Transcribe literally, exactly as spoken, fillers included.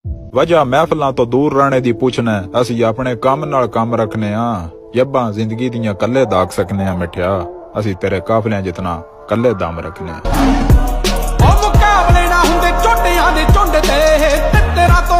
वजह महफिलों तो दूर रहने दी पुछना, असी अपने काम नाल काम रखने आ। जब्बां जिंदगी दियां कल्ले दाग सकने आ मिठिया, असी तेरे काफलियां जितना कल्ले दम रखने आ। ओ मुकाबले ना हुंदे झोटियां दे झुंड ते, तेरा तो